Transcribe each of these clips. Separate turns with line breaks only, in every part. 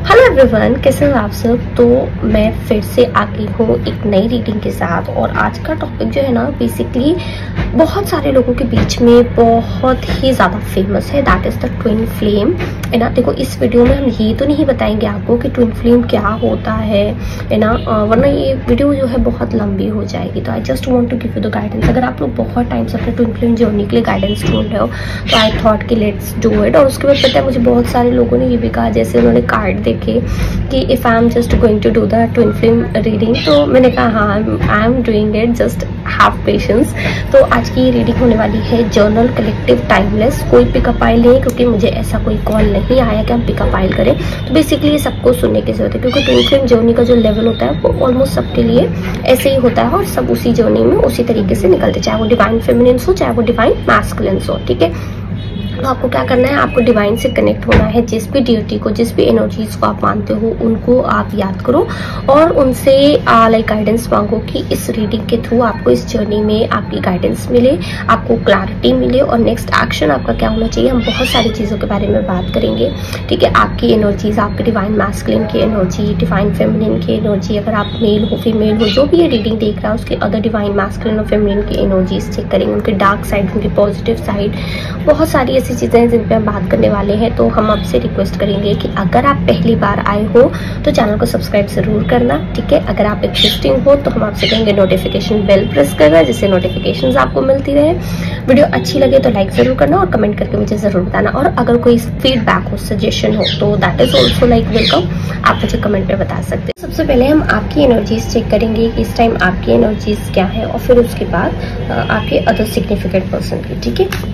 Hello everyone, कैसे हो आप सब। तो मैं फिर से आ गई हूँ एक नई रीडिंग के साथ। और आज का टॉपिक जो है ना, बेसिकली बहुत सारे लोगों के बीच में बहुत ही ज़्यादा फेमस है, that is the twin flame. है ना, देखो इस वीडियो में हम ये तो नहीं बताएंगे आपको कि ट्विन फ्लेम क्या होता है ना, वरना ये वीडियो जो है बहुत लंबी हो जाएगी। तो I just want to give you the guidance. अगर आप लोग बहुत टाइम से अपने ट्विन फ्लेम जर्नी के लिए गाइडेंस ढूंढ रहे हो तो आई थॉट कि लेट्स डू इट। और उसके बाद पता है, मुझे बहुत सारे लोगों ने ये भी कहा, जैसे उन्होंने कार्ड देखे कि if I am just going to do the twin flame reading, तो मैंने कहा हाँ I am doing it, just have patience. तो आज की ये रीडिंग होने वाली है जर्नल कलेक्टिव टाइमलेस। कोई पिकअप आइल नहीं, क्योंकि मुझे ऐसा कोई कॉल नहीं आया कि हम पिकअप आइल करें। तो बेसिकली ये सबको सुनने की जरूरत है, क्योंकि ट्विन फ्लेम जर्नी का जो लेवल होता है वो ऑलमोस्ट सबके लिए ऐसे ही होता है और सब उसी जर्नी में उसी तरीके से निकलते, चाहे वो डिवाइन फेमिनिन हो चाहे वो डिवाइन मैस्कुलिन हो। ठीक है, तो आपको क्या करना है, आपको डिवाइन से कनेक्ट होना है। जिस भी डिटी को, जिस भी एनर्जीज को आप मानते हो, उनको आप याद करो और उनसे लाइक गाइडेंस मांगो कि इस रीडिंग के थ्रू आपको इस जर्नी में आपकी गाइडेंस मिले, आपको क्लैरिटी मिले और नेक्स्ट एक्शन आपका क्या होना चाहिए। हम बहुत सारी चीज़ों के बारे में बात करेंगे। ठीक है, आपकी एनर्जीज, आपके डिवाइन मैस्कुलिन की एनर्जी, डिवाइन फेमिनिन की एनर्जी, अगर आप मेल हो फीमेल हो, जो भी ये रीडिंग देख रहा है उसके अदर डिवाइन मैस्कुलिन और फेमिनिन की एनर्जीज चेक करेंगे, उनके डार्क साइड, उनकी पॉजिटिव साइड, बहुत सारी ऐसी चीज़ें हैं जिन पे हम बात करने वाले हैं। तो हम आपसे रिक्वेस्ट करेंगे कि अगर आप पहली बार आए हो तो चैनल को सब्सक्राइब जरूर करना। ठीक है, अगर आप एक्सिस्टिंग हो तो हम आपसे कहेंगे नोटिफिकेशन बेल प्रेस करना, जिससे नोटिफिकेशंस आपको मिलती रहे। वीडियो अच्छी लगे तो लाइक जरूर करना और कमेंट करके मुझे जरूर बताना। और अगर कोई फीडबैक हो, सजेशन हो, तो that is also like welcome, आप मुझे कमेंट में बता सकते हैं। सबसे पहले हम आपकी एनर्जीज चेक करेंगे कि इस टाइम आपकी एनर्जीज क्या है, और फिर उसके बाद आपके अदर सिग्निफिकेंट पर्सन की। ठीक है,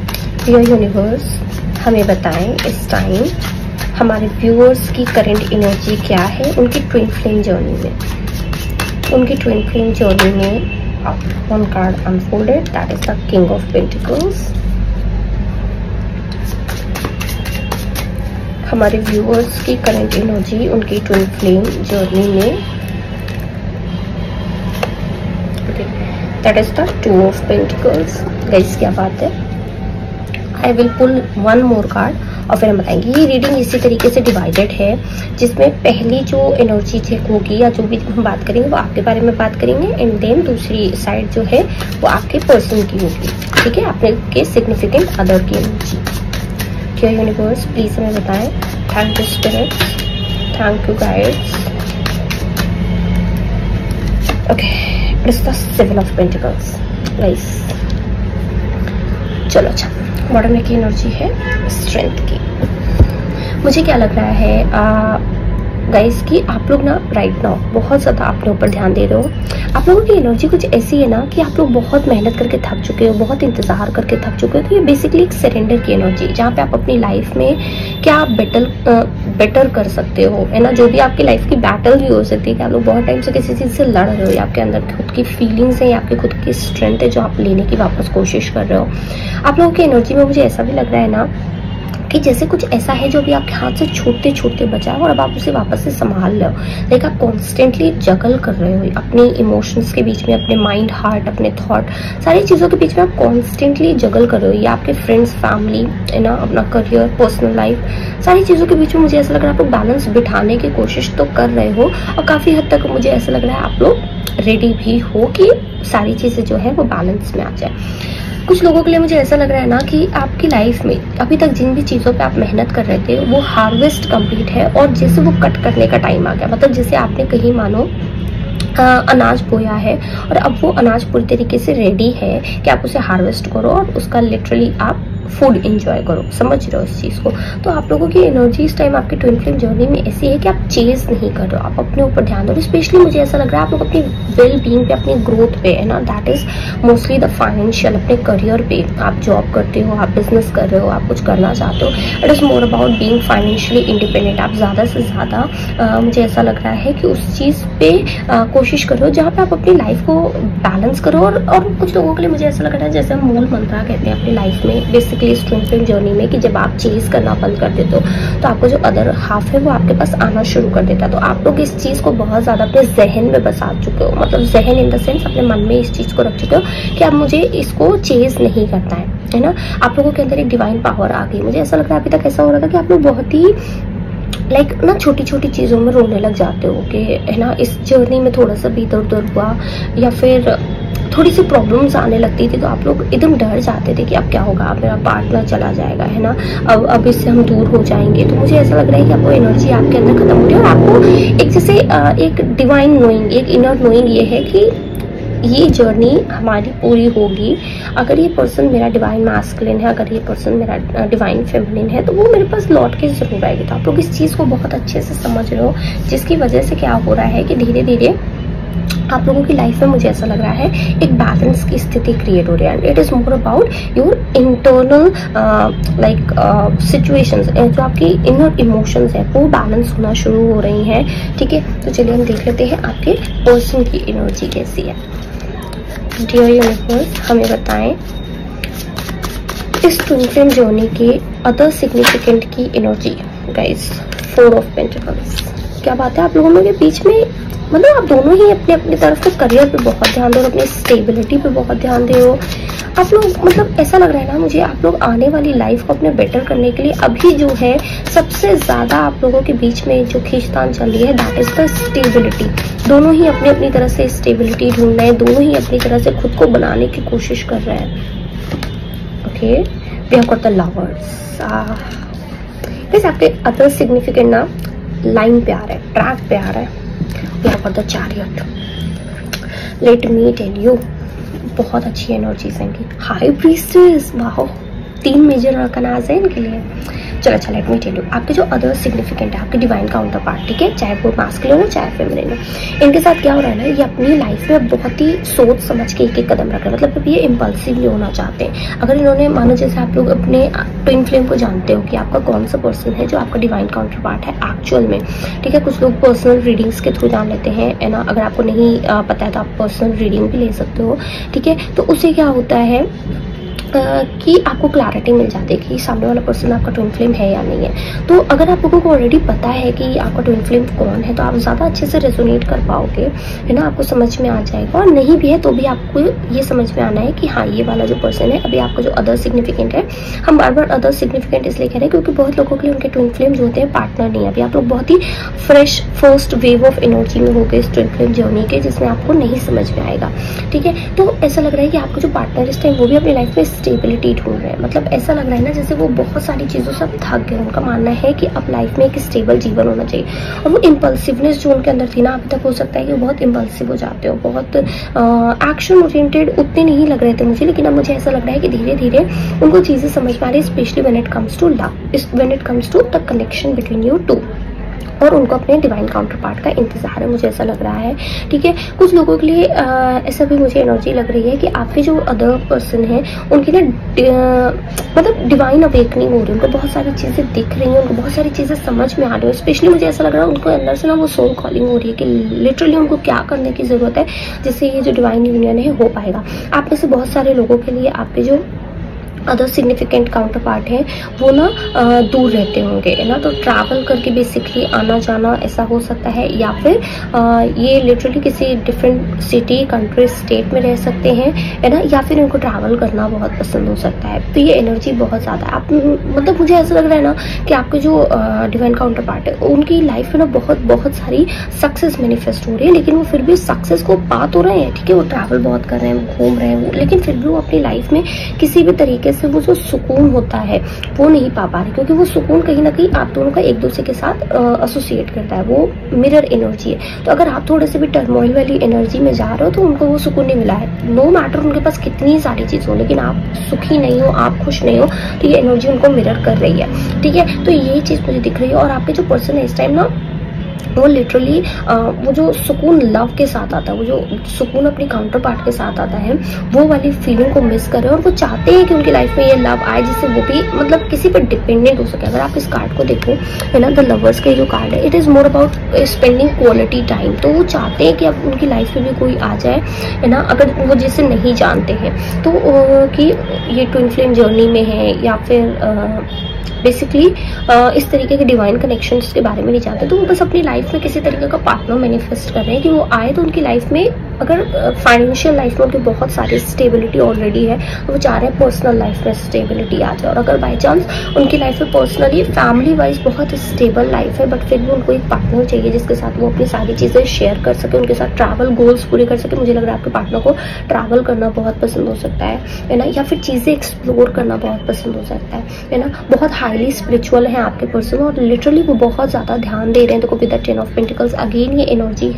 डियर यूनिवर्स, हमें बताएं इस टाइम हमारे व्यूअर्स की करंट एनर्जी क्या है उनकी ट्विन फ्लेम जर्नी में। उनकी ट्विन फ्लेम जर्नी में one card unfolded, that is the king of pentacles. हमारे व्यूअर्स की करंट एनर्जी उनकी ट्विन फ्लेम जर्नी में, that is the two of pentacles. Guys क्या बात है, I will pull one more card और फिर हम बताएंगे। ये रीडिंग इसी तरीके से डिवाइडेड है, जिसमें पहली जो एनर्जी चेक होगी या जो भी हम बात करेंगे वो आपके बारे में बात करेंगे, एंड देन दूसरी साइड जो है वो आपके पर्सन की होगी। ठीक है, आपने के सिग्निफिकेंट अदर की एनर्जी। डियर यूनिवर्स, प्लीज हमें बताएं। Thank you spirit, thank you guides. Okay, it is the seven of pentacles. Guys चलो, अच्छा बॉटम की एनर्जी है स्ट्रेंथ की। मुझे क्या लग रहा है गाइस कि आप लोग ना राइट नाउ बहुत ज़्यादा अपने ऊपर ध्यान दे रहे हो। आप लोगों की एनर्जी कुछ ऐसी है ना कि आप लोग बहुत मेहनत करके थक चुके हो, बहुत इंतजार करके थक चुके हो। तो ये बेसिकली एक सरेंडर की एनर्जी, जहाँ पे आप अपनी लाइफ में क्या बेटर कर सकते हो, है ना। जो भी आपकी लाइफ की बैटल भी हो सकती है कि आप लोग बहुत टाइम से किसी चीज़ से लड़ रहे हो, या आपके अंदर खुद की फीलिंग्स है या आपकी खुद की स्ट्रेंथ है जो आप लेने की वापस कोशिश कर रहे हो। आप लोगों की एनर्जी में मुझे ऐसा भी लग रहा है ना कि जैसे कुछ ऐसा है जो भी आपके हाथ से छूटते छूटते बचा है और अब आप उसे वापस से संभाल रहे हो। लाइक आप कॉन्स्टेंटली जगल कर रहे हो अपने इमोशंस के बीच में, अपने माइंड, हार्ट, अपने थॉट, सारी चीज़ों के बीच में आप कॉन्स्टेंटली जगल कर रहे हो। या आपके फ्रेंड्स, फैमिली, है ना, अपना करियर, पर्सनल लाइफ, सारी चीज़ों के बीच में मुझे ऐसा लग रहा है आप लोग बैलेंस बिठाने की कोशिश तो कर रहे हो, और काफ़ी हद तक मुझे ऐसा लग रहा है आप लोग रेडी भी हो कि सारी चीज़ें जो है वो बैलेंस में आ जाए। कुछ लोगों के लिए मुझे ऐसा लग रहा है ना कि आपकी लाइफ में अभी तक जिन भी चीज़ों पे आप मेहनत कर रहे थे वो हार्वेस्ट कंप्लीट है, और जैसे वो कट करने का टाइम आ गया। मतलब जैसे आपने कहीं मानो अनाज बोया है और अब वो अनाज पूरी तरीके से रेडी है कि आप उसे हार्वेस्ट करो और उसका लिटरली आप फूड इंजॉय करो। समझ रहे हो इस चीज़ को। तो आप लोगों की एनर्जी इस टाइम आपकी ट्विन फ्लेम जर्नी में ऐसी है कि आप चेज नहीं कर रहे हो, आप अपने ऊपर ध्यान दो। स्पेशली मुझे ऐसा लग रहा है आप लोग अपनी वेल बीइंग पे, अपनी ग्रोथ पे, है ना, that is mostly the financial, अपने करियर पे। आप जॉब करते हो, आप बिजनेस कर रहे हो, आप कुछ करना चाहते हो, it is more about being financially independent. आप ज़्यादा से ज़्यादा मुझे ऐसा लग रहा है कि उस चीज़ पे कोशिश करो जहाँ पे आप अपनी लाइफ को बैलेंस करो। और कुछ लोगों के लिए मुझे ऐसा लग रहा है जैसे हम मूल मंत्रा कहते हैं अपनी लाइफ में, बेसिकली इस ट्विन फ्लेम जर्नी में, कि जब आप चेज करना बंद कर देते हो तो आपको जो अदर हाफ है वो आपके पास आना शुरू कर देता है। तो आप लोग इस चीज़ को बहुत ज़्यादा अपने जहन में बसा चुके हो, मतलब जहन इन द सेंस अपने मन में इस चीज़ को रख चुके हो कि अब मुझे इसको चेज नहीं करना है ना। आप लोगों के अंदर एक डिवाइन पावर आ गई। मुझे ऐसा लग रहा है अभी तक ऐसा हो रहा था कि आप लोग बहुत ही लाइक ना छोटी छोटी चीज़ों में रोने लग जाते हो कि है ना, इस जर्नी में थोड़ा सा भी इधर उधर हुआ या फिर थोड़ी सी प्रॉब्लम्स आने लगती थी तो आप लोग एकदम डर जाते थे कि अब क्या होगा, अब मेरा पार्टनर चला जाएगा, है ना, अब इससे हम दूर हो जाएंगे। तो मुझे ऐसा लग रहा है कि आपको एनर्जी आपके अंदर खत्म हो रही है और आपको एक जैसे एक डिवाइन नोइंग, एक इनर नोइंग ये है कि ये जर्नी हमारी पूरी होगी। अगर ये पर्सन मेरा डिवाइन मैस्कुलिन है, अगर ये पर्सन मेरा डिवाइन फेमिनिन है, तो वो मेरे पास लौट के जरूर आएगी। तो आप लोग इस चीज़ को बहुत अच्छे से समझ रहे हो, जिसकी वजह से क्या हो रहा है कि धीरे धीरे आप लोगों की लाइफ में मुझे ऐसा लग रहा है एक बैलेंस की स्थिति क्रिएट हो रही है। It is more about your internal like situations, जो आपकी इनर इमोशंस है वो बैलेंस होना शुरू हो रही हैं। ठीक है, तो चलिए हम देख लेते हैं आपके पर्सन की एनर्जी कैसी है। डियर यूनिवर्स, हमें बताएं इस ट्विन फ्लेम जर्नी की अदर सिग्निफिकेंट की एनर्जी। गाइस, 4 ऑफ पेंटिकल्स, क्या बात है आप लोगों के बीच में, मतलब आप दोनों ही अपने अपनी तरफ से करियर पे बहुत ध्यान दे रहे हो, अपनी स्टेबिलिटी पे बहुत ध्यान दे रहे हो आप लोग। मतलब ऐसा लग रहा है ना मुझे, आप लोग आने वाली लाइफ को अपने बेटर करने के लिए अभी जो है सबसे ज्यादा आप लोगों के बीच में जो खींचतान चल रही है दैट इज द स्टेबिलिटी। दोनों ही अपनी अपनी तरह से स्टेबिलिटी ढूंढ रहे हैं, दोनों ही अपनी तरह से खुद को बनाने की कोशिश कर रहे हैं। Okay, we have got the lovers. आपके अदर सिग्निफिकेंट ना लाइन पे आ रहा है, ट्रैक पे आ रहा है। We have got the chariot. Let me tell you, बहुत अच्छी एनर्जीज हैं इनकी। हाई प्रीस्टेस, वाह, 3 मेजर आर्कानास है इनके लिए। चलो लेट मी टेल यू, आपके जो अदर सिग्निफिकेंट है, आपके डिवाइन काउंटर पार्ट, ठीक है, चाहे वो मैस्कुलिन हो चाहे फेमिनिन हो, इनके साथ क्या हो रहा है ना, ये अपनी लाइफ में बहुत ही सोच समझ के एक एक कदम रख रहे हैं। मतलब ये इम्पल्सिव नहीं होना चाहते हैं। अगर इन्होंने, मानो जैसे आप लोग अपने ट्विन फ्लेम को जानते हो कि आपका कौन सा पर्सन है जो आपका डिवाइन काउंटर पार्ट है एक्चुअल में, ठीक है। कुछ लोग पर्सनल रीडिंग्स के थ्रू जान लेते हैं, है ना। अगर आपको नहीं पता है तो आप पर्सनल रीडिंग भी ले सकते हो, ठीक है। तो उससे क्या होता है कि आपको क्लैरिटी मिल जाती है कि सामने वाला पर्सन आपका ट्विन फ्लेम है या नहीं है। तो अगर आप लोगों को ऑलरेडी पता है कि आपका ट्विन फ्लेम कौन है तो आप ज़्यादा अच्छे से रेजोनेट कर पाओगे, है ना, आपको समझ में आ जाएगा। और नहीं भी है तो भी आपको ये समझ में आना है कि हाँ, ये वाला जो पर्सन है, अभी आपका जो अदर सिग्निफिकेंट है, हम बार बार अदर सिग्निफिकेंट इसलिए कह रहे हैं क्योंकि बहुत लोगों के लिए उनके ट्विन फ्लेम जो होते हैं पार्टनर नहीं है। अभी आप लोग बहुत ही fresh first wave of energy में हो गए इस ट्विन फ्लेम जर्नी के, जिसमें आपको नहीं समझ में आएगा, ठीक है। तो ऐसा लग रहा है कि आपका जो पार्टनर इस टाइम वो भी अपनी लाइफ में स्टेबिलिटी ढूंढ रहे हैं। मतलब ऐसा लग रहा है ना जैसे वो बहुत सारी चीज़ों से अब थक गए। उनका मानना है कि अब लाइफ में एक स्टेबल जीवन होना चाहिए। और वो इम्पल्सिवनेस जो उनके अंदर थी ना अभी तक, हो सकता है कि वो बहुत इम्पल्सिव हो जाते हो, बहुत एक्शन ओरिएंटेड उतने नहीं लग रहे थे मुझे, लेकिन अब मुझे ऐसा लग रहा है कि धीरे धीरे उनको चीज़ें समझ में आ रही है, specially when it comes to love, when it comes to the connection between you two. और उनको अपने डिवाइन काउंटर पार्ट का इंतजार है, मुझे ऐसा लग रहा है, ठीक है। कुछ लोगों के लिए ऐसा भी मुझे एनर्जी लग रही है कि आपके जो अदर पर्सन है उनकी ना मतलब डिवाइन अवेकनिंग हो रही है। उनको बहुत सारी चीज़ें दिख रही हैं, उनको बहुत सारी चीज़ें समझ में आ रही है। स्पेशली मुझे ऐसा लग रहा है उनको अंदर से ना वो सोल कॉलिंग हो रही है कि लिटरली उनको क्या करने की ज़रूरत है जिससे ये जो डिवाइन यूनियन है हो पाएगा। आप में से बहुत सारे लोगों के लिए आपके जो अदर सिग्निफिकेंट काउंटर पार्ट है वो ना दूर रहते होंगे, है ना। तो ट्रैवल करके बेसिकली आना जाना ऐसा हो सकता है, या फिर ये लिटरली किसी डिफरेंट सिटी, कंट्री, स्टेट में रह सकते हैं, है ना। या फिर उनको ट्रैवल करना बहुत पसंद हो सकता है। तो ये एनर्जी बहुत ज़्यादा है। आप मतलब मुझे ऐसा लग रहा है ना कि आपके जो डिवाइन काउंटर पार्ट है उनकी लाइफ में ना बहुत सारी सक्सेस मैनिफेस्ट हो रही है, लेकिन वो फिर भी सक्सेस को पा तो रहे हैं, ठीक है। वो ट्रैवल बहुत कर रहे हैं, घूम रहे हैं, लेकिन फिर भी वो अपनी लाइफ में किसी भी तरीके से वो जो सुकून होता है वो नहीं पा रहे, क्योंकि वो सुकून कहीं ना कहीं आप दोनों का एक दूसरे के साथ एसोसिएट करता है। वो मिरर एनर्जी है। तो अगर आप थोड़े से भी टर्मोइल वाली एनर्जी में जा रहे हो तो उनको वो सुकून नहीं मिला है। नो मैटर उनके पास कितनी सारी चीज हो, लेकिन आप सुखी नहीं हो, आप खुश नहीं हो, तो ये एनर्जी उनको मिरर कर रही है, ठीक है। तो ये चीज मुझे दिख रही है। और आपके जो पर्सन है इस टाइम ना वो लिटरली वो जो सुकून लव के साथ आता है, वो जो सुकून अपनी काउंटर पार्ट के साथ आता है, वो वाली फीलिंग को मिस कर रहे हैं। और वो चाहते हैं कि उनकी लाइफ में ये लव आए जिससे वो भी मतलब किसी पर डिपेंडेंट हो सके। अगर आप इस कार्ड को देखो, है ना, द लवर्स का जो कार्ड है, it is more about spending quality time. तो वो चाहते हैं कि अब उनकी लाइफ में भी कोई आ जाए, है ना, अगर वो जिसे नहीं जानते हैं तो कि ये ट्विन फ्लेम जर्नी में है या फिर बेसिकली इस तरीके के डिवाइन कनेक्शंस के बारे में नहीं जानते, तो वो बस अपनी लाइफ में किसी तरीके का पार्टनर मैनिफेस्ट कर रहे हैं कि वो आए तो उनकी लाइफ में अगर फाइनेंशियल लाइफ में उनकी बहुत सारी स्टेबिलिटी ऑलरेडी है तो वो चाह रहे हैं पर्सनल लाइफ में स्टेबिलिटी आ जाए। और अगर बाई चांस उनकी लाइफ में पर्सनली फैमिली वाइज बहुत स्टेबल लाइफ है बट फिर भी उनको एक पार्टनर चाहिए जिसके साथ वो अपनी सारी चीज़ें शेयर कर सके, उनके साथ ट्रैवल गोल्स पूरे कर सके। मुझे लग रहा है आपके पार्टनर को ट्रैवल करना बहुत पसंद हो सकता है ना, या फिर चीज़ें एक्सप्लोर करना बहुत पसंद हो सकता है ना। बहुत हाईली स्पिरिचुअल है आपके पर्सन और लिटरली वो बहुत ज़्यादा ध्यान दे रहे हैं। तो with the 10 of pentacles again ये एनर्जी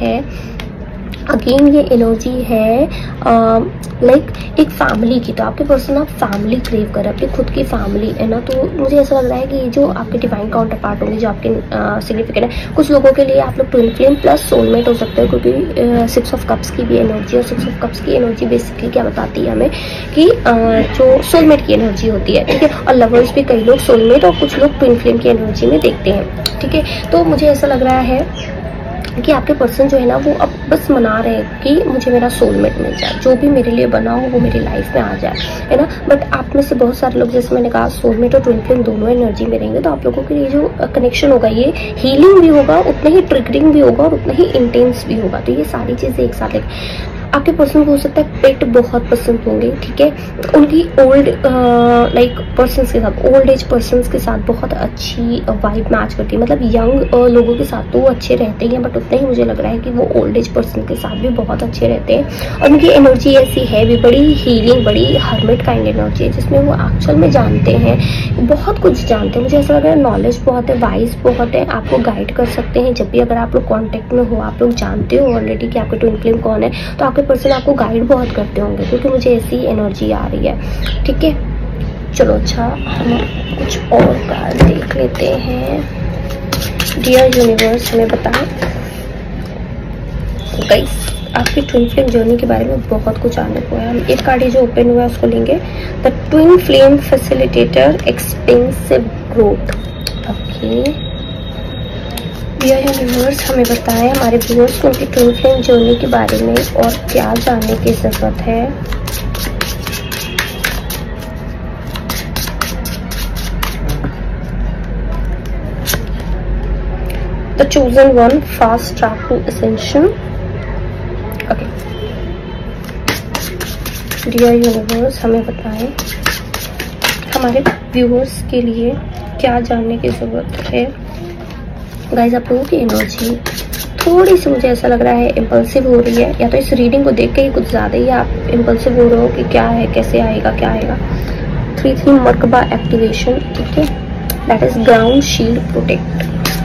है लाइक एक फैमिली की। तो आपके पर्सन आप फैमिली क्रेव कर रहे हैं, अपनी खुद की फैमिली है ना। तो मुझे ऐसा लग रहा है कि जो आपके डिवाइन काउंटर पार्ट होंगे, जो आपके सिग्निफिकेंट है, कुछ लोगों के लिए आप लोग ट्विन फ्लेम प्लस सोलमेट हो सकते हो, क्योंकि 6 ऑफ कप्स की भी एनर्जी और 6 ऑफ कप्स की एनर्जी बेसिकली क्या बताती है हमें कि जो सोलमेट की एनर्जी होती है, ठीक है। और लवर्स भी कई लोग सोलमेट और कुछ लोग ट्विन फ्लेम की एनर्जी में देखते हैं, ठीक है। तो मुझे ऐसा लग रहा है कि आपके पर्सन जो है ना वो अब बस मना रहे हैं कि मुझे मेरा सोलमेट मिल जाए, जो भी मेरे लिए बना हो वो मेरी लाइफ में आ जाए, है ना। बट आप में से बहुत सारे लोग, जैसे मैंने कहा, सोलमेट और ट्विन फ्लेम दोनों एनर्जी में रहेंगे। तो आप लोगों के लिए जो कनेक्शन होगा ये हीलिंग भी होगा, उतना ही ट्रिगरिंग भी होगा और उतना ही इंटेंस भी होगा। तो ये सारी चीज़ें एक साथ आपके पर्सन को हो सकता है पेट बहुत पसंद होंगे, ठीक है। उनकी ओल्ड लाइक पर्सन्स के साथ, ओल्ड एज पर्सन्स के साथ बहुत अच्छी वाइब मैच करती है। मतलब यंग लोगों के साथ तो वो अच्छे रहते ही हैं बट उतना ही मुझे लग रहा है कि वो ओल्ड एज पर्सन के साथ भी बहुत अच्छे रहते हैं। और उनकी एनर्जी ऐसी है भी, बड़ी हीलिंग, बड़ी हर्मिट काइंड एनर्जी है, जिसमें वो एक्चुअल में जानते हैं, बहुत कुछ जानते हैं। मुझे ऐसा लग रहा है नॉलेज बहुत है, वाइज बहुत है, आपको गाइड कर सकते हैं। जब भी अगर आप लोग कॉन्टेक्ट में हो, आप लोग जानते हो ऑलरेडी कि आपके ट्विन फ्लेम कौन है, तो आपके पर्सन आपको गाइड बहुत करते होंगे, क्योंकि मुझे ऐसी एनर्जी आ रही है, ठीक है। चलो अच्छा, हम कुछ और कार्ड देख लेते हैं। डियर यूनिवर्स हमें बताएं गाइस, आपकी ट्विन फ्लेम जर्नी के बारे में बहुत कुछ आने को है। हम एक कार्ड जो ओपन हुआ है उसको लेंगे। The twin flame facilitator expensive growth. Okay dear universe हमें बताएं हमारे व्यूअर्स को उनकी ट्विन फ्लेम जर्नी के बारे में और क्या जानने की जरूरत है। The chosen one, fast track to ascension। Okay dear universe हमें बताएं हमारे व्यूअर्स के लिए क्या जानने की जरूरत है। गाइज आप लोगों की एनर्जी थोड़ी सी मुझे ऐसा लग रहा है इम्पल्सिव हो रही है, या तो इस रीडिंग को देख के ही कुछ ज़्यादा ही आप इम्पल्सिव हो रहे हो कि क्या है, कैसे आएगा, क्या आएगा। 3-3 मर्कबा एक्टिवेशन, ठीक है। That is ground shield protect.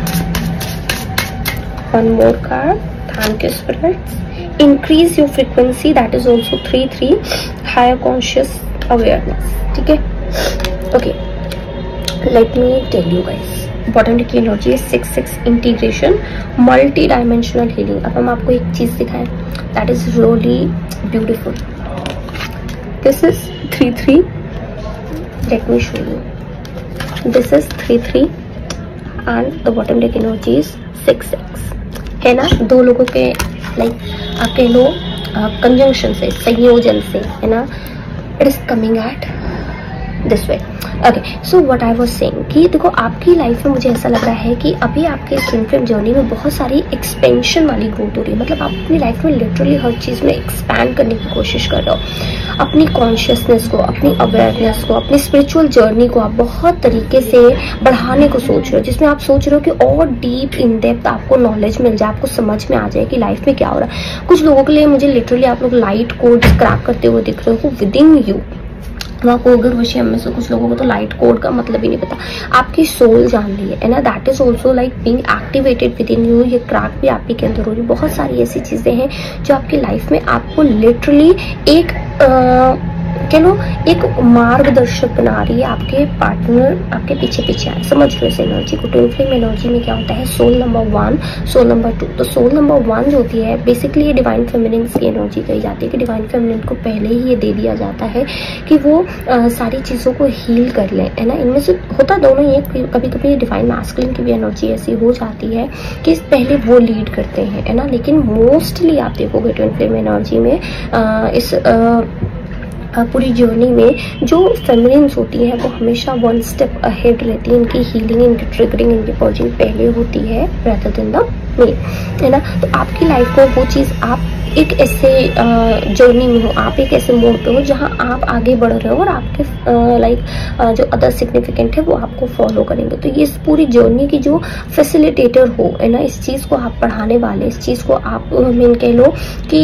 One more card, thank you spirits. Increase your frequency, that is also 3-3 higher conscious awareness, ठीक है। Okay let me tell you guys, bottom की एनर्जी है 6-6 इंटीग्रेशन, मल्टी डायमेंशनल हीलिंग। अब हम आपको एक चीज दिखाएं, that is really beautiful. This is 3-3, let me show you. This is 3-3 and the bottom deck energy is 6-6, है ना। दो लोगों के लाइक आप कह लो कंजंक्शन से, संयोजन से, है ना। It is coming at this way. Okay so what I was saying कि देखो आपकी लाइफ में मुझे ऐसा लग रहा है कि अभी आपके ट्विन फ्लेम जर्नी में बहुत सारी एक्सपेंशन वाली ग्रोथ हो रही है। मतलब आप अपनी लाइफ में लिटरली हर चीज़ में एक्सपैंड करने की कोशिश कर रहे हो, अपनी कॉन्शियसनेस को, अपनी अवेयरनेस को, अपनी स्पिरिचुअल जर्नी को आप बहुत तरीके से बढ़ाने को सोच रहे हो, जिसमें आप सोच रहे हो कि और डीप इन डेप्थ आपको नॉलेज मिल जाए, आपको समझ में आ जाए कि लाइफ में क्या हो रहा है। कुछ लोगों के लिए मुझे लिटरली आप लोग लाइट कोड क्रैक करते हुए दिख रहे हो विद इन यू। वहाँ को अगर वशी में से कुछ लोगों को तो लाइट कोड का मतलब ही नहीं पता, आपकी सोल जान रही है ना। That is also like being activated within you. ये क्रैक भी आप ही के अंदर हो रही है। बहुत सारी ऐसी चीजें हैं जो आपकी लाइफ में आपको लिटरली एक कह लो एक मार्गदर्शक बना रही है। आपके पार्टनर आपके पीछे पीछे आए, समझ लो इस एनर्जी को। ट्विन फ्लेम एनर्जी में क्या होता है, सोल नंबर 1, सोल नंबर 2। तो सोल नंबर 1 जो होती है बेसिकली ये डिवाइन फेमिनिन की एनर्जी कही जाती है कि डिवाइन फेमिनिन को पहले ही ये दे दिया जाता है कि वो सारी चीज़ों को हील कर लें, है ना। इनमें से होता दोनों ही है। कभी कभी डिवाइन मैस्कुलिन की भी एनर्जी ऐसी हो जाती है कि पहले वो लीड करते हैं, है ना। लेकिन मोस्टली आप देखोगे ट्विन फ्लेम एनर्जी में इस पूरी जर्नी में जो फेमिनिन्स होती हैं वो हमेशा वन स्टेप अहेड रहती है। इनकी हीलिंग, इनकी ट्रिगरिंग, इनकी पर्जिंग पहले होती है rather than the मेल, है ना। तो आपकी लाइफ में वो चीज़, आप एक ऐसे जर्नी में हो, आप एक ऐसे मोड पे हो जहाँ आप आगे बढ़ रहे हो और आपके लाइक जो अदर सिग्निफिकेंट है वो आपको फॉलो करेंगे। तो ये इस पूरी जर्नी की जो फैसिलिटेटर हो, है ना, इस चीज़ को आप पढ़ाने वाले, इस चीज़ को आप मीन कह लो कि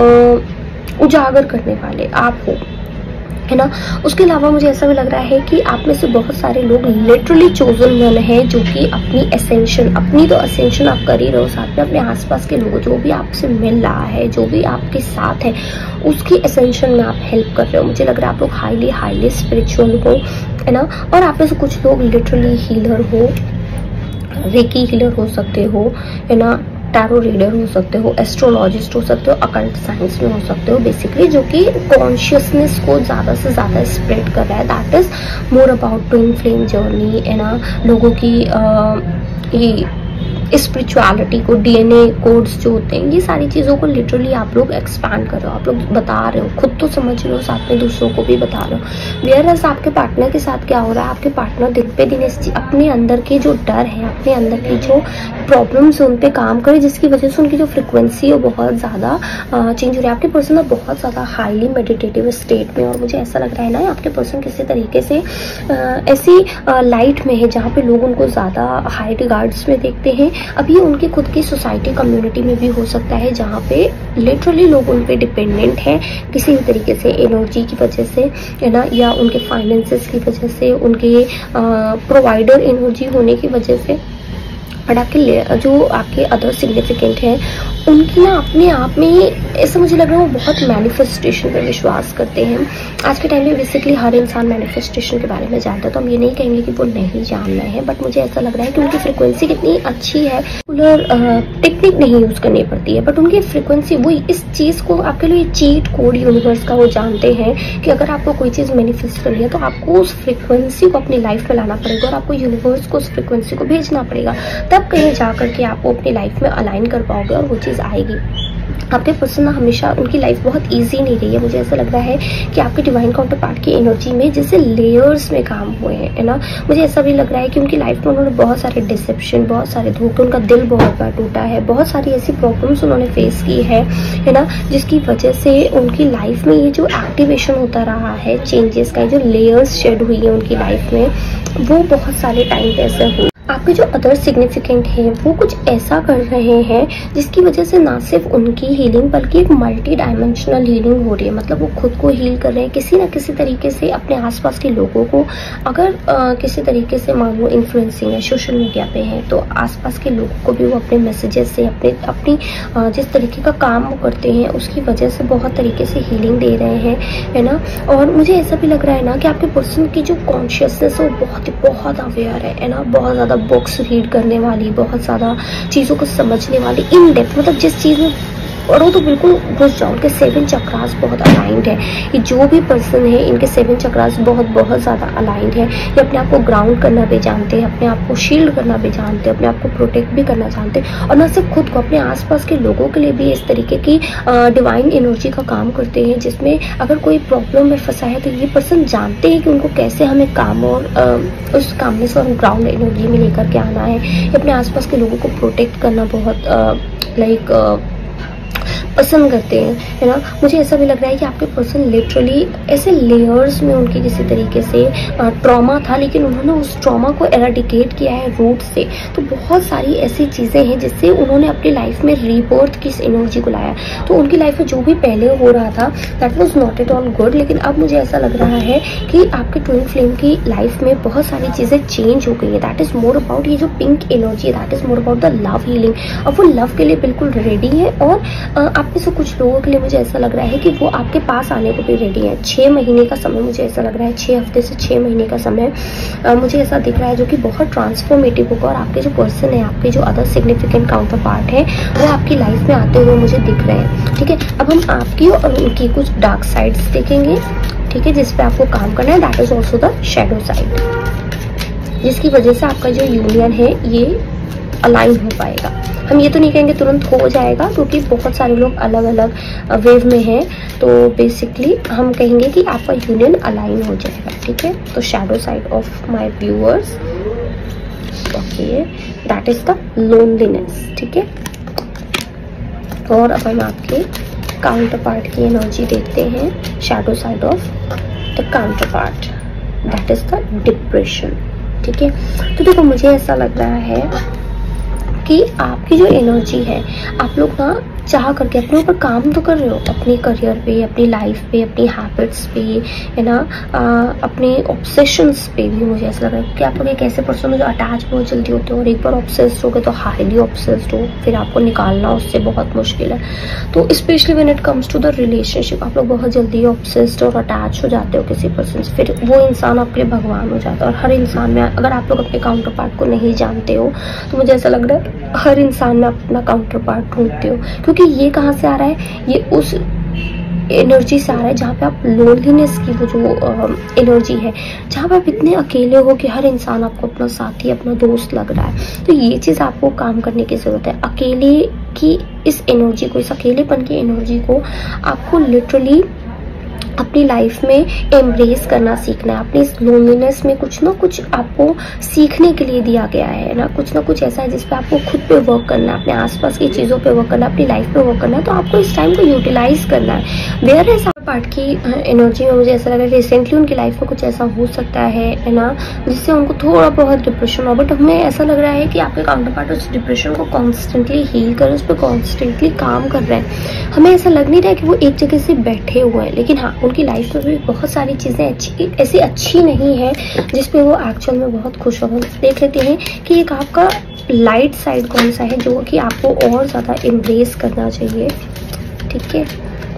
उजागर करने वाले आप हो, है ना। उसके अलावा मुझे ऐसा भी लग रहा है कि आप में से बहुत सारे लोग लिटरली चोजन वन है, जो कि अपनी असेंशन, अपनी तो असेंशन आप कर ही रहे हो, साथ में अपने आसपास के लोगों, जो भी आपसे मिल रहा है, जो भी आपके साथ है, उसकी असेंशन में आप हेल्प कर रहे हो। मुझे लग रहा है आप लोग हाईली हाईली स्पिरिचुअल हो, है ना। और आप में से कुछ लोग लिटरली हीलर हो, रेकी हीलर हो सकते हो, है ना, टैरो रीडर हो सकते हो, एस्ट्रोलॉजिस्ट हो सकते हो, अकल्ट साइंस में हो सकते हो, बेसिकली जो कि कॉन्शियसनेस को ज़्यादा से ज़्यादा स्प्रेड कर रहा है। That is more about twin flame journey, है ना। लोगों की ये स्पिरिचुअलिटी को, डीएनए कोड्स जो होते हैं, ये सारी चीज़ों को लिटरली आप लोग एक्सपैंड कर रहे हो, आप लोग बता रहे हो, खुद तो समझ रहे हो, साथ में दूसरों को भी बता रहे हो। वेयरएज़ आपके पार्टनर के साथ क्या हो रहा है, आपके पार्टनर दिन पे दिन अपने अंदर के जो डर है, अपने अंदर की जो प्रॉब्लम्स उन पे काम करे, जिसकी वजह से उनकी जो फ्रिक्वेंसी है वो बहुत ज़्यादा चेंज हो रही है। आपके पर्सन ना बहुत ज़्यादा हाईली मेडिटेटिव स्टेट में, और मुझे ऐसा लग रहा है ना आपके पर्सन किसी तरीके से ऐसी लाइट में है जहाँ पे लोग उनको ज़्यादा हाई रिगार्ड्स में देखते हैं। अभी उनकी खुद की सोसाइटी, कम्युनिटी में भी हो सकता है जहाँ पे लिटरली लोग उन पे डिपेंडेंट हैं किसी भी तरीके से, एनर्जी की वजह से, है ना, या उनके फाइनेंसेस की वजह से, उनके प्रोवाइडर एनर्जी होने की वजह से। बट आपके जो आपके अदर सिग्निफिकेंट हैं उनकी ना अपने आप में ऐसा मुझे लग रहा है वो बहुत मैनिफेस्टेशन पे विश्वास करते हैं। आज के टाइम में बेसिकली हर इंसान मैनिफेस्टेशन के बारे में जानता है, तो हम ये नहीं कहेंगे कि वो नहीं जान रहे हैं, बट मुझे ऐसा लग रहा है कि उनकी फ्रिक्वेंसी कितनी अच्छी है। रेगुलर टेक्निक नहीं यूज़ करनी पड़ती है, बट उनकी फ्रिक्वेंसी, वो इस चीज़ को आपके लिए चीट कोड यूनिवर्स का वो जानते हैं कि अगर आपको कोई चीज़ मैनिफेस्ट करनी है तो आपको उस फ्रिक्वेंसी को अपनी लाइफ में लाना पड़ेगा और आपको यूनिवर्स को उस फ्रिक्वेंसी को भेजना पड़ेगा, तब कहीं जा करके आप वो अपनी लाइफ में अलाइन कर पाओगे और वो चीज़ आएगी। आपके पर्सन हमेशा, उनकी लाइफ बहुत इजी नहीं रही है। मुझे ऐसा लग रहा है कि आपके डिवाइन काउंटर पार्ट की एनर्जी में जैसे लेयर्स में काम हुए हैं, है ना। मुझे ऐसा भी लग रहा है कि उनकी लाइफ में उन्होंने बहुत सारे डिसेप्शन, बहुत सारे धोखे, उनका दिल बहुत बार टूटा है, बहुत सारी ऐसी प्रॉब्लम्स उन्होंने फेस की है ना, जिसकी वजह से उनकी लाइफ में ये जो एक्टिवेशन होता रहा है चेंजेस का, जो लेयर्स शेड हुई है उनकी लाइफ में, वो बहुत सारे टाइम पे ऐसे हुए। आपके जो अदर सिग्निफिकेंट है वो कुछ ऐसा कर रहे हैं जिसकी वजह से ना सिर्फ उनकी हीलिंग बल्कि एक मल्टी डायमेंशनल हीलिंग हो रही है। मतलब वो खुद को हील कर रहे हैं किसी ना किसी तरीके से, अपने आसपास के लोगों को अगर किसी तरीके से मान लो इन्फ्लुएंसिंग है, सोशल मीडिया पे है, तो आसपास के लोगों को भी वो अपने मैसेजेस से, अपनी जिस तरीके का काम वो करते हैं उसकी वजह से बहुत तरीके से हीलिंग दे रहे हैं, है ना। और मुझे ऐसा भी लग रहा है ना कि आपके पर्सन की जो कॉन्शियसनेस है वो बहुत अवेयर है ना, बहुत ज़्यादा बुक्स रीड करने वाली, बहुत ज़्यादा चीज़ों को समझने वाली, इन डेप्थ, मतलब जिस चीज़ में पढ़ो तो बिल्कुल घुस जाओ। उनके 7 चक्रास बहुत अलाइंड है। ये जो भी पर्सन है इनके 7 चक्रास बहुत ज़्यादा अलाइंड है। ये अपने आप को ग्राउंड करना भी जानते हैं, अपने आप को शील्ड करना भी जानते हैं, अपने आप को प्रोटेक्ट भी करना जानते हैं, और न सिर्फ खुद को, अपने आसपास के लोगों के लिए भी इस तरीके की डिवाइन एनर्जी का काम करते हैं, जिसमें अगर कोई प्रॉब्लम में फंसा है तो ये पर्सन जानते हैं कि उनको कैसे हमें काम और उस काम से और ग्राउंड एनर्जी में लेकर के आना है। ये अपने आसपास के लोगों को प्रोटेक्ट करना बहुत पसंद करते हैं, है ना। मुझे ऐसा भी लग रहा है कि आपके पर्सन लिटरली ऐसे लेयर्स में उनके किसी तरीके से ट्रॉमा था, लेकिन उन्होंने उस ट्रॉमा को एराडिकेट किया है रूट से। तो बहुत सारी ऐसी चीज़ें हैं जिससे उन्होंने अपनी लाइफ में रीबर्थ की इस एनर्जी को लाया। तो उनकी लाइफ में जो भी पहले हो रहा था that was not at all good, लेकिन अब मुझे ऐसा लग रहा है कि आपके ट्विन फ्लेम की लाइफ में बहुत सारी चीज़ें चेंज हो गई है। दैट इज़ मोर अबाउट, ये जो pink energy, that is more about the love healing. अब वो लव के लिए बिल्कुल रेडी है, और आप में से कुछ लोगों के लिए मुझे ऐसा लग रहा है कि वो आपके पास आने को भी रेडी है। 6 महीने का समय, मुझे ऐसा लग रहा है 6 हफ्ते से 6 महीने का समय मुझे ऐसा दिख रहा है, जो कि बहुत ट्रांसफॉर्मेटिव होगा। और आपके जो पर्सन है, आपके जो अदर सिग्निफिकेंट काउंटर पार्ट है, वो आपकी लाइफ में आते हुए मुझे दिख रहे हैं। ठीक है, अब हम आपकी और उनकी कुछ डार्क साइड्स देखेंगे, ठीक है, जिस पे आपको काम करना है। That is also the shadow side, जिसकी वजह से आपका जो यूनियन है ये अलाइन हो पाएगा, हम ये तो नहीं कहेंगे तुरंत हो जाएगा, क्योंकि बहुत सारे लोग अलग अलग वेव में हैं, तो बेसिकली हम कहेंगे कि आपका यूनियन अलाइन हो जाएगा, ठीक है। तो shadow side of my viewers, okay, that is the loneliness, ठीक है। और अब हम आपके काउंटर पार्ट की एनर्जी देखते हैं, shadow side of the counterpart, that is the depression, ठीक है। तो देखो मुझे ऐसा लग रहा है कि आपकी जो एनर्जी है, आप लोग ना चाह करके अपने ऊपर काम तो कर रहे हो, अपने करियर पे, अपनी लाइफ पे, अपनी हैबिट्स पे, है ना, अपने ऑब्सेशंस पे भी। मुझे ऐसा लग रहा है कि आप लोग एक ऐसे पर्सन हो जो अटैच बहुत जल्दी होते हो, और एक बार ऑब्सेस्ड हो गए तो हाईली ऑब्सेस्ड हो, फिर आपको निकालना उससे बहुत मुश्किल है। तो specially when it comes to the relationship, आप लोग बहुत जल्दी ऑब्सेस्ड और अटैच हो जाते हो किसी पर्सन से, फिर वो इंसान आपके लिए भगवान हो जाता है। और हर इंसान में, अगर आप लोग अपने काउंटर पार्ट को नहीं जानते हो, तो मुझे ऐसा लग रहा है हर इंसान में अपना काउंटर पार्ट ढूंढते हो, क्योंकि ये कहाँ से आ रहा है, ये उस एनर्जी से आ रहा है जहाँ पे आप लोनलीनेस की वो जो एनर्जी है, जहाँ पे आप इतने अकेले हो कि हर इंसान आपको अपना साथी, अपना दोस्त लग रहा है। तो ये चीज़ आपको काम करने की ज़रूरत है। अकेले की इस एनर्जी को, इस अकेलेपन की एनर्जी को आपको लिटरली अपनी लाइफ में एम्ब्रेस करना सीखना है। अपनी इस लोनलीनेस में कुछ ना कुछ आपको सीखने के लिए दिया गया है ना, कुछ ऐसा है जिस पे आपको खुद पे वर्क करना है, अपने आसपास की चीज़ों पे वर्क करना है, अपनी लाइफ पे वर्क करना है। तो आपको इस टाइम को यूटिलाइज करना है। वेयर है पार्ट की एनर्जी में मुझे ऐसा लग रहा है रिसेंटली उनकी लाइफ में कुछ ऐसा हो सकता है ना, जिससे उनको थोड़ा बहुत डिप्रेशन हो, बट हमें ऐसा लग रहा है कि आपके काउंटर पार्ट उस डिप्रेशन को कॉन्स्टेंटली हील कर, उस पर कॉन्स्टेंटली काम कर रहे हैं। हमें ऐसा लग नहीं रहा है कि वो एक जगह से बैठे हुए हैं, लेकिन हाँ, उनकी लाइफ में भी बहुत सारी चीज़ें ऐसी अच्छी नहीं है जिसपे वो एक्चुअल में बहुत खुश हो। देख लेते हैं कि एक आपका लाइट साइड कौन सा है जो कि आपको और ज़्यादा एम्ब्रेस करना चाहिए, ठीक है।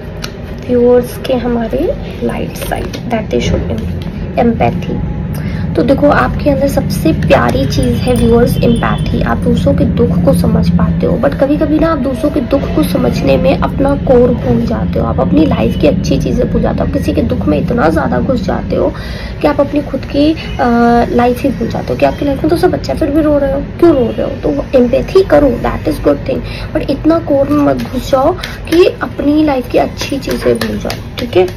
व्यूअर्स के हमारे light side, that they should empathy. तो देखो आपके अंदर सबसे प्यारी चीज़ है व्यूअर्स एम्पैथी। आप दूसरों के दुख को समझ पाते हो, बट कभी कभी ना आप दूसरों के दुख को समझने में अपना कोर भूल जाते हो, आप अपनी लाइफ की अच्छी चीज़ें भूल जाते हो। आप किसी के दुख में इतना ज़्यादा घुस जाते हो कि आप अपनी खुद की लाइफ ही भूल जाते हो कि आपकी लाइफ में तो सब अच्छा है, फिर भी रो रहे हो, क्यों रो रहे हो। तो एम्पैथी करो, that is good thing, but इतना कोर में मत घुस जाओ कि अपनी लाइफ की अच्छी चीज़ें भूल जाओ, ठीक है।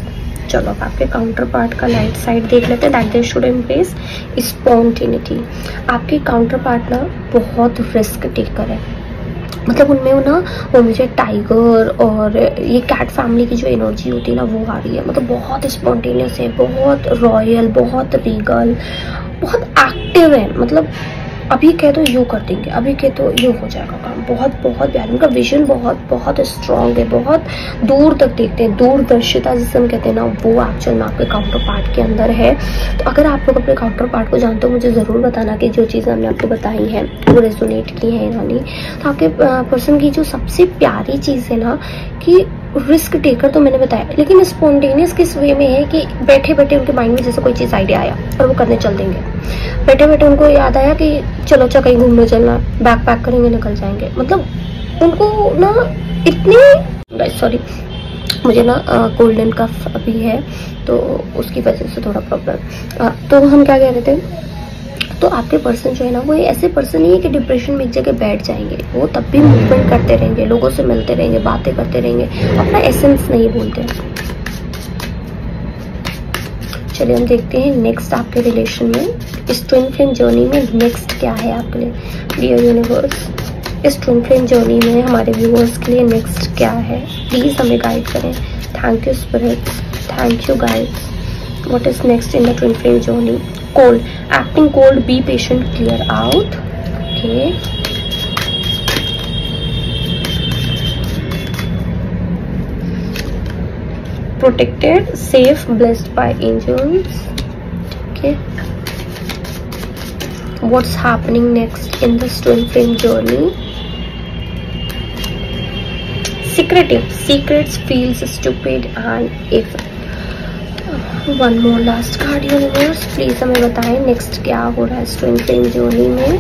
चलो अब आपके काउंटर पार्ट का लाइट साइड देख लेते हैं, that they should embrace spontaneity. आपके काउंटर पार्ट ना बहुत रिस्क टेकर है, मतलब उनमें ना वो मुझे टाइगर और ये कैट फैमिली की जो एनर्जी होती है ना वो आ रही है। मतलब बहुत स्पॉन्टेनियस है, बहुत रॉयल, बहुत रीगल, बहुत एक्टिव है। मतलब अभी कह तो यूँ कर देंगे, अभी कह तो यूँ हो जाएगा काम। बहुत प्यार, उनका विजन बहुत स्ट्रांग है, बहुत दूर तक देखते हैं, दूरदर्शिता जिसे हम कहते हैं ना, वो एक्चुअल में आपके काउंटर पार्ट के अंदर है। तो अगर आप लोग अपने काउंटर पार्ट को जानते हो, मुझे ज़रूर बताना कि जो चीज़ें हमने आपको बताई हैं वो रेजोनेट की हैं या नहीं। तो आपके पर्सन की जो सबसे प्यारी चीज़ है ना कि रिस्क टेकर तो मैंने बताया, लेकिन स्पॉन्टेनियस किस वे में है कि बैठे बैठे उनके माइंड में जैसे कोई चीज़ आइडिया आया और वो करने चल देंगे। बैठे बैठे उनको याद आया कि चलो अच्छा कहीं घूमने चलना, बैग पैक करेंगे निकल जाएंगे। मतलब उनको ना इतने, सॉरी मुझे ना गोल्डन कफ अभी है तो उसकी वजह से थोड़ा प्रॉब्लम। तो हम क्या कह रहे थे, तो आपके पर्सन जो है ना वो ऐसे पर्सन नहीं है कि डिप्रेशन में एक जगह बैठ जाएंगे, वो तब भी मूवमेंट करते रहेंगे, लोगों से मिलते रहेंगे, बातें करते रहेंगे, अपना एसेंस नहीं भूलते। चलिए हम देखते हैं नेक्स्ट आपके रिलेशन में, इस ट्विन फ्लेम जर्नी में नेक्स्ट क्या है आपके लिए डियर यूनिवर्स। इस ट्विन फ्लेम जर्नी में हमारे व्यूअर्स के लिए नेक्स्ट क्या है, प्लीज़ हमें गाइड करें। Thank you spirit, thank you guides. What is next in the twin flame journey? Cold, acting cold, be patient, clear out. Okay. Protected, safe, blessed by angels. Okay. What's happening next in this twin flame journey? Secretive, secrets feels stupid and if one more last card universe, please हमें बताएं next क्या हो रहा है इस twin flame journey में।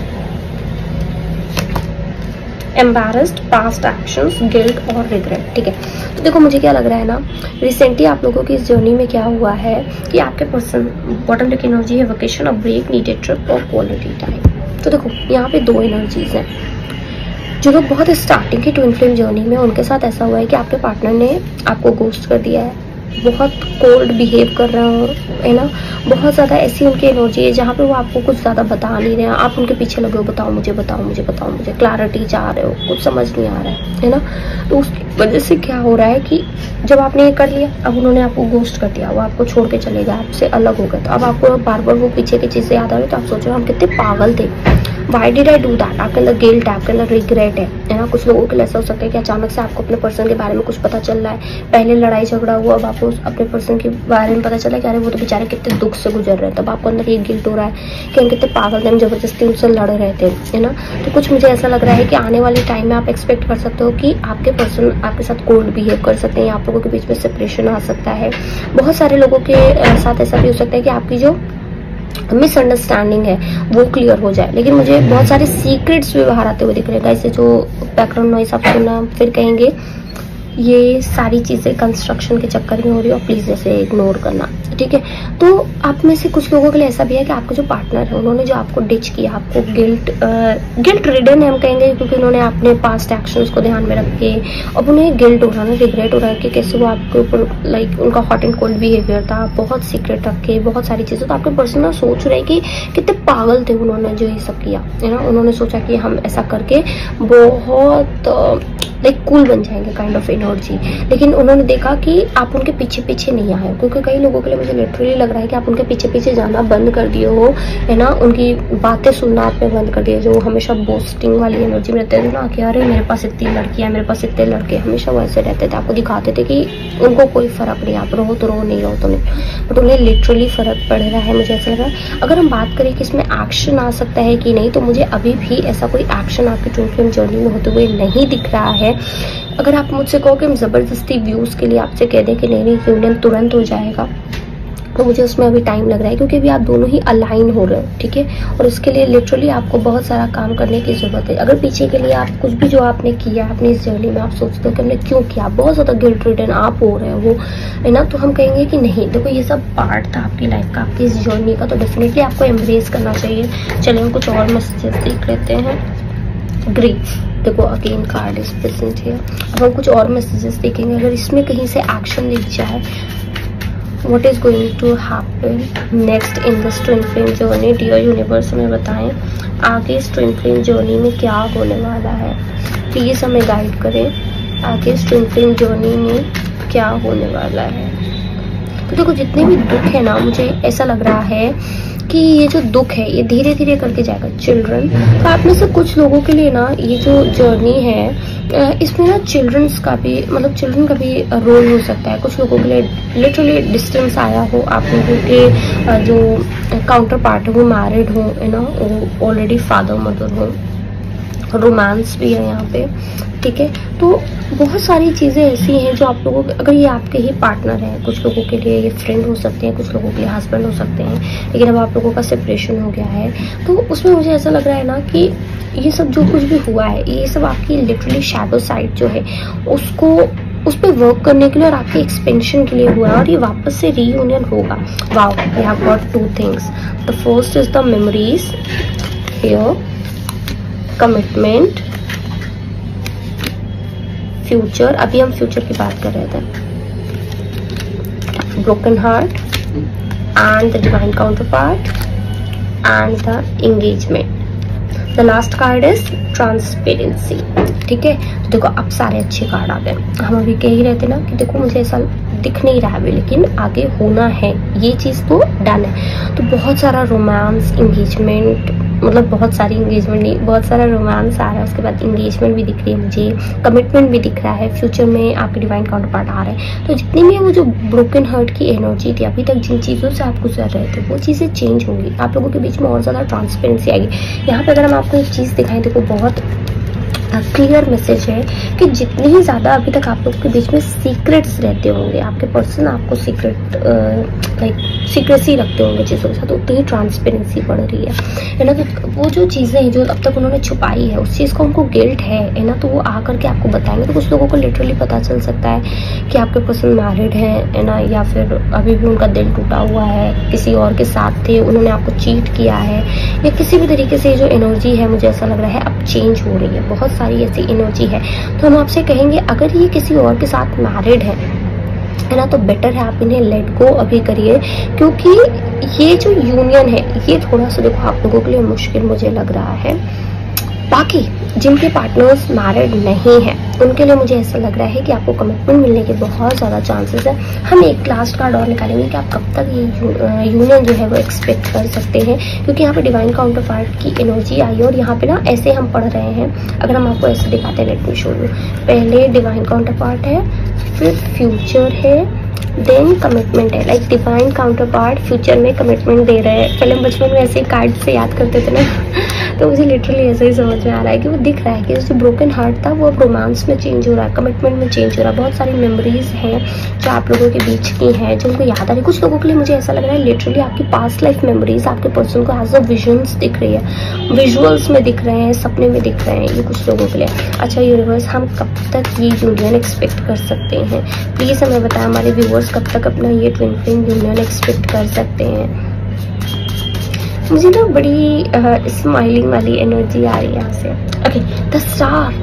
Embarrassed, past actions, guilt और regret, ठीक है। तो देखो मुझे क्या लग रहा है ना, रिसेंटली आप लोगों की इस जर्नी में क्या हुआ है कि आपके पर्सन बॉटम डेक एनर्जी है vacation, a break, needed trip और क्वालिटी टाइम। तो देखो यहाँ पे दो एनर्जीज हैं, जो लोग बहुत स्टार्टिंग की ट्विन फ्लेम जर्नी में, उनके साथ ऐसा हुआ है कि आपके पार्टनर ने आपको घोस्ट कर दिया है, बहुत कोल्ड बिहेव कर रहे हो, है ना, बहुत ज़्यादा ऐसी उनकी एनर्जी है जहाँ पे वो आपको कुछ ज़्यादा बता नहीं रहे हैं, आप उनके पीछे लगे हो, बताओ मुझे, बताओ मुझे, बताओ मुझे, क्लैरिटी चाह रहे हो, कुछ समझ नहीं आ रहा है ना। तो उसकी वजह से क्या हो रहा है कि जब आपने ये कर लिया, अब उन्होंने आपको घोस्ट कर दिया, वो आपको छोड़ के चले गए, आपसे अलग हो गए, तो अब आपको बार बार वो पीछे की चीज़ें याद आ रही है, तो आप सोच रहे हो हम कितने पागल थे, why did I do that. आपके अंदर गिल्ट है, आपके अंदर रिग्रेट है ना। कुछ लोगों के लिए ऐसा हो सकता है कि अचानक से आपको अपने पर्सन के बारे में कुछ पता चल रहा है, पहले लड़ाई झगड़ा हुआ, अब आपको अपने पर्सन के बारे में पता चला कि अरे वो तो बेचारे कितने दुख से गुजर रहे हैं, तब आपको अंदर ये गिल्ट हो रहा है कि हम कितने पागल थे, हम जबरदस्ती उनसे लड़ रहे थे, है ना। तो कुछ मुझे ऐसा लग रहा है कि आने वाले टाइम में आप एक्सपेक्ट कर सकते हो कि आपके पर्सन आपके साथ कोल्ड बिहेव कर सकते हैं, आप लोगों के बीच में सेपरेशन आ सकता है। बहुत सारे लोगों के साथ ऐसा भी हो सकता है कि आपकी जो मिसअंडरस्टैंडिंग है वो क्लियर हो जाए, लेकिन मुझे बहुत सारे सीक्रेट्स भी बाहर आते हुए दिख रहे हैं। ऐसे जो बैकग्राउंड नॉइस आप सुनना फिर कहेंगे ये सारी चीज़ें कंस्ट्रक्शन के चक्कर में हो रही है और प्लीज़ इसे इग्नोर करना, ठीक है। तो आप में से कुछ लोगों के लिए ऐसा भी है कि आपके जो पार्टनर है उन्होंने जो आपको डिच किया, आपको गिल्ट रिडन है हम कहेंगे, क्योंकि उन्होंने अपने पास्ट एक्शंस को ध्यान में रख के, अब उन्हें गिल्ट हो रहा है, रिग्रेट हो रहा है कि कैसे वो आपके ऊपर लाइक उनका हॉट एंड कोल्ड बिहेवियर था, बहुत सीक्रेट रख के, बहुत सारी चीज़ें। तो आपके पर्सन ना सोच रहे हैं कि कितने पागल थे उन्होंने जो ये सब किया, है ना। उन्होंने सोचा कि हम ऐसा करके बहुत लाइक कूल बन जाएंगे काइंड ऑफ एनर्जी, लेकिन उन्होंने देखा कि आप उनके पीछे पीछे नहीं आए हो, क्योंकि कई लोगों के लिए मुझे लिटरली लग रहा है कि आप उनके पीछे पीछे जाना बंद कर दिए हो, है ना। उनकी बातें सुनना आपने बंद कर दिया, जो हमेशा बोस्टिंग वाली एनर्जी में रहते थे ना कि अरे मेरे पास इतनी लड़कियां, मेरे पास इतने लड़के, हमेशा वो ऐसे रहते थे, आपको दिखाते थे कि उनको कोई फर्क नहीं, आप रहो तो रहो, नहीं रहो तो नहीं, बट उन्हें लिटरली फर्क पड़ रहा है। मुझे ऐसा लग रहा है अगर हम बात करें कि इसमें एक्शन आ सकता है कि नहीं, तो मुझे अभी भी ऐसा कोई एक्शन आपकी ट्विन फ्लेम जर्नी में होते हुए नहीं दिख रहा है। अगर आप मुझसे कहो कि हम ज़बरदस्ती व्यूज़ के लिए आपसे कह दें कि नहीं यूनियन तुरंत हो जाएगा, तो मुझे उसमें अभी टाइम लग रहा है, क्योंकि अभी आप दोनों ही अलाइन हो रहे हो, ठीक है। और उसके लिए लिटरली आपको बहुत सारा काम करने की ज़रूरत है। अगर पीछे के लिए आप कुछ भी जो आपने किया अपनी इस जर्नी में, आप सोचते हो कि हमने क्यों किया, बहुत ज़्यादा गिल्ट रिडन आप हो रहे हो, है ना, तो हम कहेंगे कि नहीं, देखो ये सब पार्ट था आपकी लाइफ का, आपकी इस जर्नी का, तो डेफिनेटली आपको एम्ब्रेस करना चाहिए। चलिए हम कुछ और मैसेजेस देख लेते हैं। ग्रीफ, देखो again card is present here. अब हम कुछ और मैसेजेस देखेंगे, अगर इसमें कहीं से एक्शन दिख जाए, what is going to happen next in this twin flame journey, dear universe हमें बताएं आगे इस ट्विन फ्लेम जर्नी में क्या होने वाला है, प्लीज हमें गाइड करें आगे इस ट्विन फ्लेम जर्नी में क्या होने वाला है। तो देखो जितने भी दुख है ना, मुझे ऐसा लग रहा है कि ये जो दुख है ये धीरे धीरे करके जाएगा। चिल्ड्रन, तो आप में से कुछ लोगों के लिए ना ये जो जर्नी है इसमें ना चिल्ड्रंस का भी, मतलब चिल्ड्रन का भी रोल हो सकता है। कुछ लोगों के लिए लिटरली डिस्टेंस आया हो, आप लोगों के जो काउंटर पार्ट है वो मैरिड हो, है ना, वो ऑलरेडी फादर मदर हो, रोमांस भी है यहाँ पे, ठीक है। तो बहुत सारी चीज़ें ऐसी हैं जो आप लोगों के, अगर ये आपके ही पार्टनर हैं, कुछ लोगों के लिए ये फ्रेंड हो सकते हैं, कुछ लोगों के लिए हस्बैंड हो सकते हैं, लेकिन अब आप लोगों का सेपरेशन हो गया है, तो उसमें मुझे ऐसा लग रहा है ना कि ये सब जो कुछ भी हुआ है, ये सब आपकी लिटरली शैडो साइड जो है उसको उस पर वर्क करने के लिए और आपके एक्सपेंशन के लिए हुआ है, और ये वापस से रीयूनियन होगा। Wow, we have got 2 things. The first is the memories here, commitment, future, अभी हम फ्यूचर की बात कर रहे थे, broken heart and the divine counterpart and the engagement. The last card is transparency, ठीक है। तो देखो अब सारे अच्छे कार्ड आ गए। हम अभी कह ही रहे थे ना कि देखो मुझे ऐसा दिख नहीं रहा है अभी, लेकिन आगे होना है, ये चीज़ तो डन है। तो बहुत सारा रोमांस, एंगेजमेंट, मतलब बहुत सारी एंगेजमेंट नहीं, बहुत सारा रोमांस आ रहा है, उसके बाद एंगेजमेंट भी दिख रही है मुझे, कमिटमेंट भी दिख रहा है, फ्यूचर में आपके डिवाइन काउंटर पार्ट आ रहे हैं। तो जितनी भी वो जो ब्रोकन हार्ट की एनर्जी थी, अभी तक जिन चीज़ों से आप गुजर रहे थे, वो चीज़ें चेंज होंगी, आप लोगों के बीच में और ज़्यादा ट्रांसपेरेंसी आएगी। यहाँ पे अगर हम आपको एक चीज़ दिखाएं, देखो बहुत क्लियर मैसेज है कि जितनी ही ज़्यादा अभी तक आप लोगों के बीच में सीक्रेट्स रहते होंगे, आपके पर्सन आपको सीक्रेट लाइक सीक्रेसी रखते होंगे चीज़ों के साथ, उतनी ही ट्रांसपेरेंसी बढ़ रही है ना। तो वो जो चीज़ें हैं जो अब तक उन्होंने छुपाई है, उस चीज़ का उनको गिल्ट है ना, तो वो आकर के आपको बताएंगे। तो कुछ लोगों को लिटरली पता चल सकता है कि आपके पर्सन मैरिड है ना, या फिर अभी भी उनका दिल टूटा हुआ है, किसी और के साथ थे, उन्होंने आपको चीट किया है, या किसी भी तरीके से जो एनर्जी है मुझे ऐसा लग रहा है अब चेंज हो रही है। बहुत सारी ऐसी एनर्जी है। तो हम आपसे कहेंगे अगर ये किसी और के साथ मैरिड है ना, तो बेटर है आप इन्हें लेट गो अभी करिए, क्योंकि ये जो यूनियन है ये थोड़ा सा देखो आप लोगों के लिए मुश्किल मुझे लग रहा है। बाकी जिनके पार्टनर्स मैरिड नहीं है उनके लिए मुझे ऐसा लग रहा है कि आपको कमिटमेंट मिलने के बहुत ज़्यादा चांसेस है। हम एक लास्ट कार्ड और निकालेंगे कि आप कब तक ये यूनियन जो है वो एक्सपेक्ट कर सकते हैं, क्योंकि यहाँ पे डिवाइन काउंटर पार्ट की एनर्जी आई है और यहाँ पे ना ऐसे हम पढ़ रहे हैं। अगर हम आपको ऐसे दिखाते हैं, लेट मी शो यू। पहले डिवाइन काउंटर पार्ट है, फिर फ्यूचर है, देन कमिटमेंट है। Like divine counterpart future में कमिटमेंट दे रहे हैं। पहले बचपन में ऐसे कार्ड से याद करते थे ना तो मुझे लिटरली ऐसा ही समझ में आ रहा है कि वो दिख रहा है कि जैसे ब्रोकन हार्ट था वो अब रोमांस में चेंज हो रहा है, कमिटमेंट में चेंज हो रहा है। बहुत सारी मेमोरीज हैं जो आप लोगों के बीच की हैं जो उनको याद आ रही है। कुछ लोगों के लिए मुझे ऐसा लग रहा है लिटरली आपकी पास्ट लाइफ मेमोरीज आपके पर्सन को एज अ विजन्स दिख रही है, विजुअल्स में दिख रहे हैं, सपने में दिख रहे हैं, ये कुछ लोगों के लिए। अच्छा यूनिवर्स, हम कब तक ये यूनियन एक्सपेक्ट कर सकते हैं? प्लीज़ हमें बताएं हमारे व्यूअर्स कब तक अपना ये ट्विन फ्लेम यूनियन एक्सपेक्ट कर सकते हैं। मुझे ना बड़ी स्माइलिंग वाली एनर्जी आ रही है यहाँ से। ओके, द स्टार,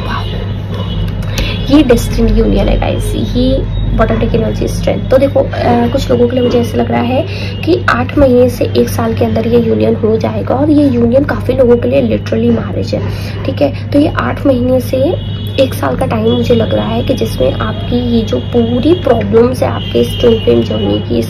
ये डेस्टिनी यूनियन है गाइस, ये बॉटम एनर्जी स्ट्रेंथ। तो देखो कुछ लोगों के लिए मुझे ऐसा लग रहा है कि 8 महीने से 1 साल के अंदर ये यूनियन हो जाएगा और ये यूनियन काफ़ी लोगों के लिए लिटरली मैरिज है, ठीक है। तो ये 8 महीने से 1 साल का टाइम मुझे लग रहा है कि जिसमें आपकी ये जो पूरी प्रॉब्लम्स है आपके इस ट्विन फ्लेम जर्नी की,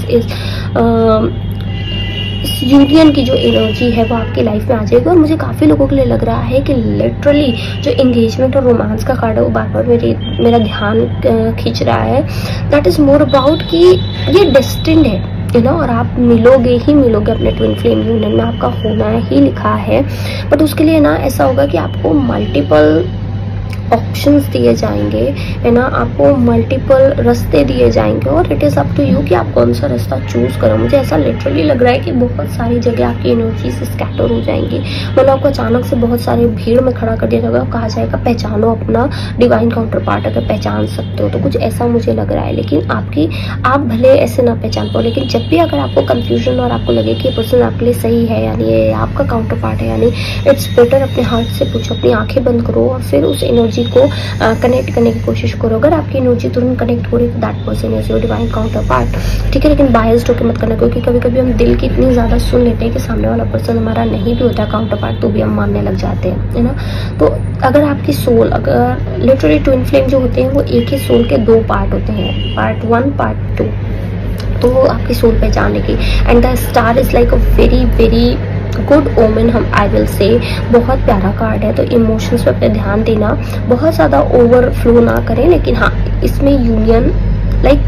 इस यूनियन की जो एनर्जी है वो आपकी लाइफ में आ जाएगी। और मुझे काफ़ी लोगों के लिए लग रहा है कि लिटरली जो एंगेजमेंट और रोमांस का कार्ड है वो बार बार मेरा ध्यान खींच रहा है। दैट इज़ मोर अबाउट कि ये डेस्टिन्ड है, यू नो, और आप मिलोगे ही मिलोगे अपने ट्विन फ्लेम यूनियन में, आपका होना ही लिखा है। बट उसके लिए ना ऐसा होगा कि आपको मल्टीपल ऑप्शंस दिए जाएंगे, है ना, आपको मल्टीपल रास्ते दिए जाएंगे और it is up to you कि आप कौन सा रास्ता चूज करो। मुझे ऐसा लिटरली लग रहा है कि बहुत सारी जगह आपकी एनर्जी से स्कैटर हो जाएंगी, मतलब आपको अचानक से बहुत सारे भीड़ में खड़ा कर दिया जाएगा, कहा जाएगा पहचानो अपना डिवाइन काउंटर पार्ट, अगर पहचान सकते हो तो। कुछ ऐसा मुझे लग रहा है, लेकिन आप भले ऐसे ना पहचान पाओ, लेकिन जब भी अगर आपको कंफ्यूजन और आपको लगे कि ये पर्सन आपके लिए सही है, यानी ये आपका काउंटर पार्ट है, यानी इट्स बेटर अपने हार्ट से पूछो, अपनी आंखें बंद करो और फिर उस एनर्जी को कनेक्ट करने की कोशिश करो। अगर आपकी एनर्जी तुरंत कनेक्ट हो रही है तो that person is your divine counterpart, ठीक है। लेकिन बायस्ड होकर मत करना, क्योंकि कभी कभी हम दिल की इतनी ज़्यादा सुन लेते हैं कि सामने वाला पर्सन हमारा नहीं भी होता काउंटर पार्ट तो भी हम मानने लग जाते हैं, है ना। तो अगर आपकी सोल, अगर लिटरली ट्विन फ्लेम जो होते हैं वो एक ही सोल के 2 पार्ट होते हैं, पार्ट 1 पार्ट 2, तो वो आपकी सोल पहचान लेगी। And the star is like a very very good omen, हम आई विल से, बहुत प्यारा कार्ड है। तो इमोशंस पे अपने ध्यान देना, बहुत ज़्यादा ओवरफ्लो ना करें, लेकिन हाँ इसमें यूनियन लाइक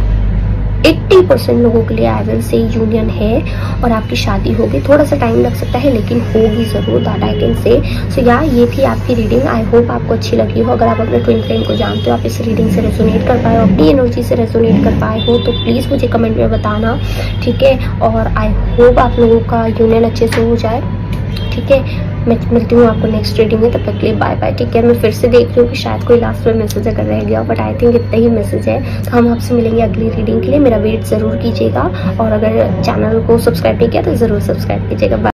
80% लोगों के लिए आई विल से यूनियन है और आपकी शादी होगी। थोड़ा सा टाइम लग सकता है लेकिन होगी ज़रूर, दैट आई कैन से। सो या ये थी आपकी रीडिंग, आई होप आपको अच्छी लगी हो। अगर आप अपने ट्विन फ्लेम को जानते हो, आप इस रीडिंग से रेजोनेट कर पाए हो, अपनी एनर्जी से रेजोनेट कर पाए हो, तो प्लीज़ मुझे कमेंट में बताना, ठीक है। और आई होप आप लोगों का यूनियन अच्छे से हो जाए, ठीक है। मैं मिलती हूँ आपको नेक्स्ट रीडिंग में, तब तक के लिए बाय बाय, ठीक है। मैं फिर से देख रही हूँ कि शायद कोई लास्ट में मैसेज अगर रह गया, बट आई थिंक इतना ही मैसेज है। तो हम आपसे मिलेंगे अगली रीडिंग के लिए, मेरा वेट ज़रूर कीजिएगा और अगर चैनल को सब्सक्राइब नहीं किया तो ज़रूर सब्सक्राइब कीजिएगा।